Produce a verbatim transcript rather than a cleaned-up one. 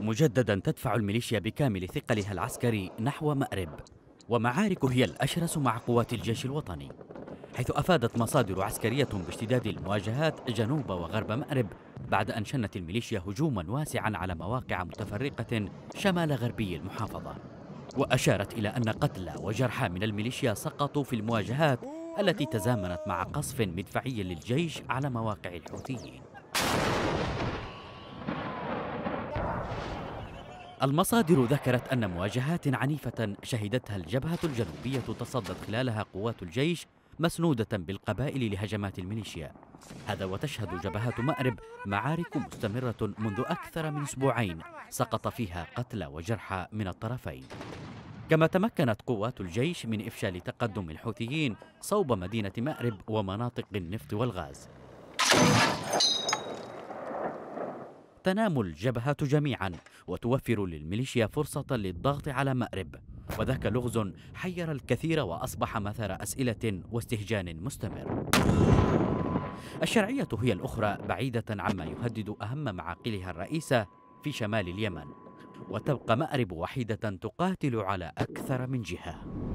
مجددا تدفع الميليشيا بكامل ثقلها العسكري نحو مأرب، ومعارك هي الأشرس مع قوات الجيش الوطني، حيث أفادت مصادر عسكرية باشتداد المواجهات جنوب وغرب مأرب بعد أن شنت الميليشيا هجوما واسعا على مواقع متفرقة شمال غربي المحافظة. وأشارت إلى أن قتلى وجرحى من الميليشيا سقطوا في المواجهات التي تزامنت مع قصف مدفعي للجيش على مواقع الحوثيين. المصادر ذكرت أن مواجهات عنيفة شهدتها الجبهة الجنوبية تصدت خلالها قوات الجيش مسنودة بالقبائل لهجمات الميليشيا. هذا وتشهد جبهات مأرب معارك مستمرة منذ أكثر من أسبوعين سقط فيها قتلى وجرحى من الطرفين. كما تمكنت قوات الجيش من إفشال تقدم الحوثيين صوب مدينة مأرب ومناطق النفط والغاز. تنام الجبهات جميعا وتوفر للميليشيا فرصة للضغط على مأرب، وذاك لغز حير الكثير وأصبح مثار أسئلة واستهجان مستمر. الشرعية هي الأخرى بعيدة عما يهدد أهم معاقلها الرئيسة في شمال اليمن، وتبقى مأرب وحيدة تقاتل على أكثر من جهة.